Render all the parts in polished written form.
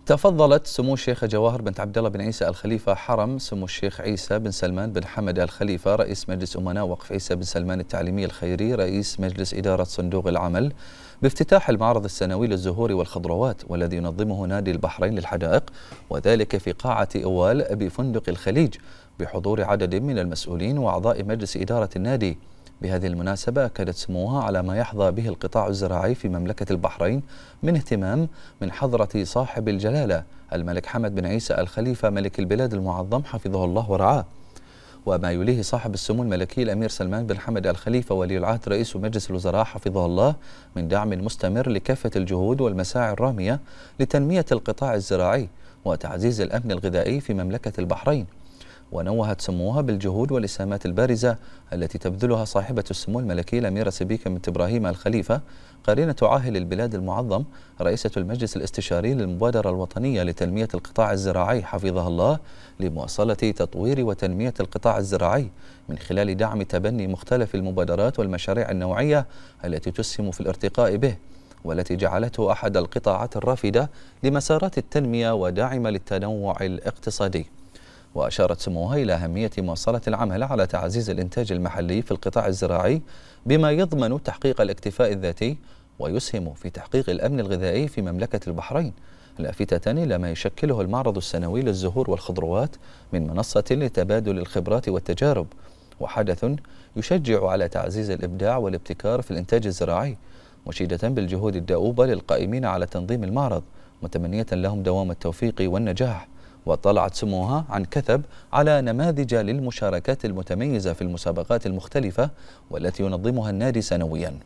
تفضلت سمو الشيخة جواهر بنت عبد الله بن عيسى الخليفة حرم سمو الشيخ عيسى بن سلمان بن حمد الخليفة رئيس مجلس أمناء وقف عيسى بن سلمان التعليمي الخيري رئيس مجلس إدارة صندوق العمل بافتتاح المعرض السنوي للزهور والخضروات والذي ينظمه نادي البحرين للحدائق، وذلك في قاعة أوال بفندق الخليج بحضور عدد من المسؤولين وأعضاء مجلس إدارة النادي. بهذه المناسبة أكدت سموها على ما يحظى به القطاع الزراعي في مملكة البحرين من اهتمام من حضرة صاحب الجلالة الملك حمد بن عيسى الخليفة ملك البلاد المعظم حفظه الله ورعاه، وما يليه صاحب السمو الملكي الأمير سلمان بن حمد الخليفة ولي العهد رئيس مجلس الوزراء حفظه الله من دعم مستمر لكافة الجهود والمساعي الرامية لتنمية القطاع الزراعي وتعزيز الأمن الغذائي في مملكة البحرين. ونوهت سموها بالجهود والإسهامات البارزة التي تبذلها صاحبة السمو الملكي الأميرة سبيكة بنت إبراهيم الخليفة قرينة عاهل البلاد المعظم رئيسة المجلس الاستشاري للمبادرة الوطنية لتنمية القطاع الزراعي حفظها الله لمواصلة تطوير وتنمية القطاع الزراعي من خلال دعم تبني مختلف المبادرات والمشاريع النوعية التي تسهم في الارتقاء به، والتي جعلته أحد القطاعات الرافدة لمسارات التنمية وداعمة للتنوع الاقتصادي. وأشارت سموها إلى أهمية مواصلة العمل على تعزيز الإنتاج المحلي في القطاع الزراعي بما يضمن تحقيق الاكتفاء الذاتي ويسهم في تحقيق الأمن الغذائي في مملكة البحرين، لافتة إلى ما يشكله المعرض السنوي للزهور والخضروات من منصة لتبادل الخبرات والتجارب وحدث يشجع على تعزيز الإبداع والابتكار في الإنتاج الزراعي، مشيدة بالجهود الدؤوبة للقائمين على تنظيم المعرض متمنية لهم دوام التوفيق والنجاح. وطلعت سموها عن كثب على نماذج للمشاركات المتميزة في المسابقات المختلفة والتي ينظمها النادي سنويا.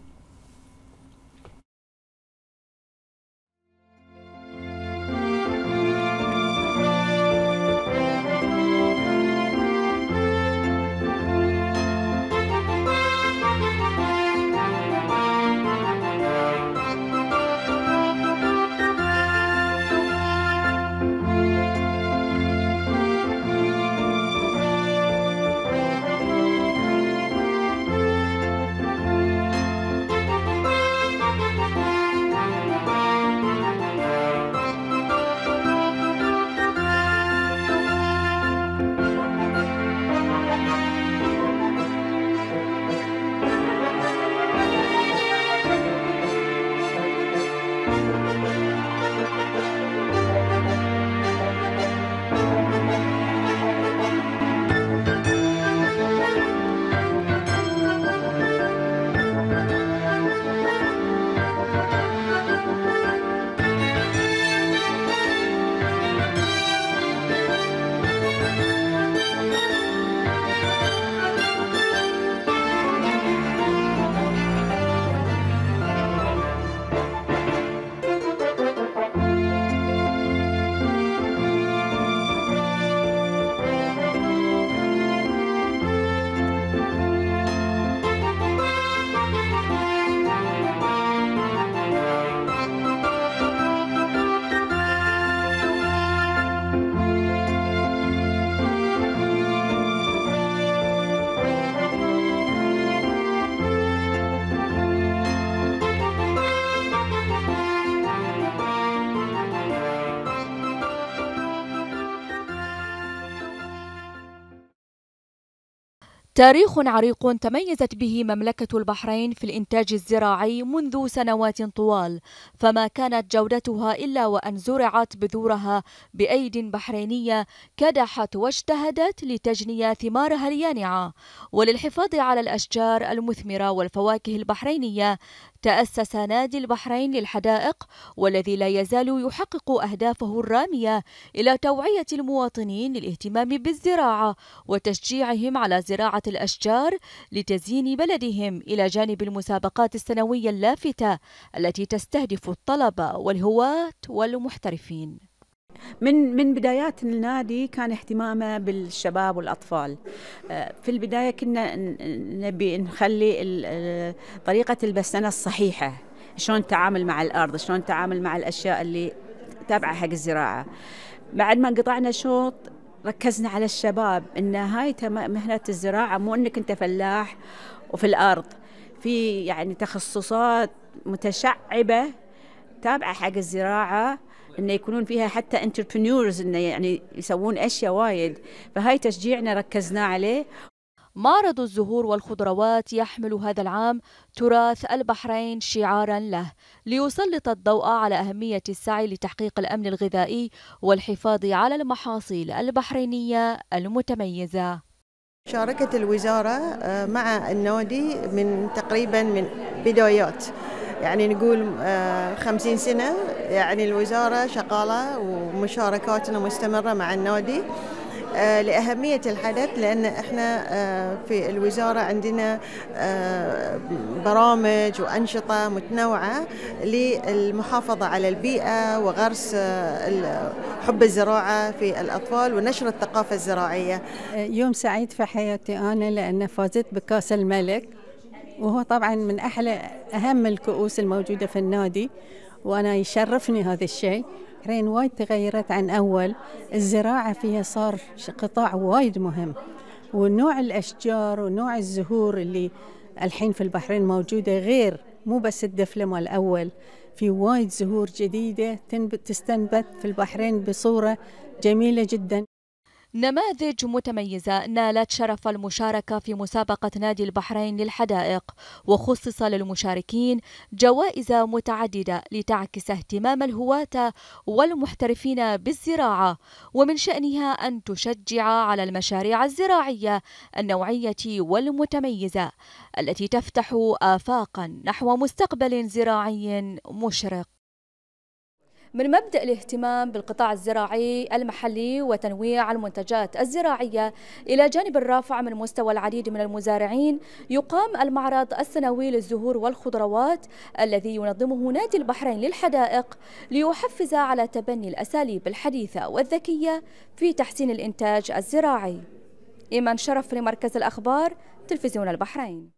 تاريخ عريق تميزت به مملكة البحرين في الإنتاج الزراعي منذ سنوات طوال، فما كانت جودتها إلا وأن زرعت بذورها بأيد بحرينية كدحت واجتهدت لتجني ثمارها اليانعة. وللحفاظ على الأشجار المثمرة والفواكه البحرينية تأسس نادي البحرين للحدائق، والذي لا يزال يحقق أهدافه الرامية إلى توعية المواطنين للاهتمام بالزراعة وتشجيعهم على زراعة الأشجار لتزيين بلدهم، إلى جانب المسابقات السنوية اللافتة التي تستهدف الطلبة والهواة والمحترفين. من بدايات النادي كان اهتمامه بالشباب والأطفال. في البداية كنا نبي نخلي طريقة البسنة الصحيحة، شلون نتعامل مع الأرض، شلون نتعامل مع الأشياء اللي تابعة حق الزراعة. بعد ما قطعنا شوط ركزنا على الشباب، إن هاي مهنة الزراعة مو إنك أنت فلاح وفي الأرض، في يعني تخصصات متشعبة تابعة حق الزراعة إنه يكونون فيها حتى انتربرنورز، إنه يعني يسوون أشياء وايد، فهاي تشجيعنا ركزنا عليه. معرض الزهور والخضروات يحمل هذا العام تراث البحرين شعاراً له، ليسلط الضوء على أهمية السعي لتحقيق الأمن الغذائي والحفاظ على المحاصيل البحرينية المتميزة. شاركت الوزارة مع النادي من تقريباً من بدايات، يعني نقول 50 سنة، يعني الوزارة شغالة ومشاركاتنا مستمرة مع النادي لأهمية الحدث، لأن إحنا في الوزارة عندنا برامج وأنشطة متنوعة للمحافظة على البيئة وغرس حب الزراعة في الأطفال ونشر الثقافة الزراعية. يوم سعيد في حياتي أنا لأن فازت بكأس الملك، وهو طبعا من أهم الكؤوس الموجودة في النادي، وأنا يشرفني هذا الشيء. البحرين وايد تغيرت عن أول، الزراعة فيها صار قطاع وايد مهم، ونوع الأشجار ونوع الزهور اللي الحين في البحرين موجودة غير، مو بس الدفلة مال الأول، في وايد زهور جديدة تستنبت في البحرين بصورة جميلة جدا. نماذج متميزة نالت شرف المشاركة في مسابقة نادي البحرين للحدائق، وخصص للمشاركين جوائز متعددة لتعكس اهتمام الهواة والمحترفين بالزراعة، ومن شأنها أن تشجع على المشاريع الزراعية النوعية والمتميزة التي تفتح آفاقا نحو مستقبل زراعي مشرق. من مبدأ الاهتمام بالقطاع الزراعي المحلي وتنويع المنتجات الزراعية إلى جانب الرافع من مستوى العديد من المزارعين، يقام المعرض السنوي للزهور والخضروات الذي ينظمه نادي البحرين للحدائق ليحفز على تبني الأساليب الحديثة والذكية في تحسين الإنتاج الزراعي. إيمان شرف لمركز الأخبار، تلفزيون البحرين.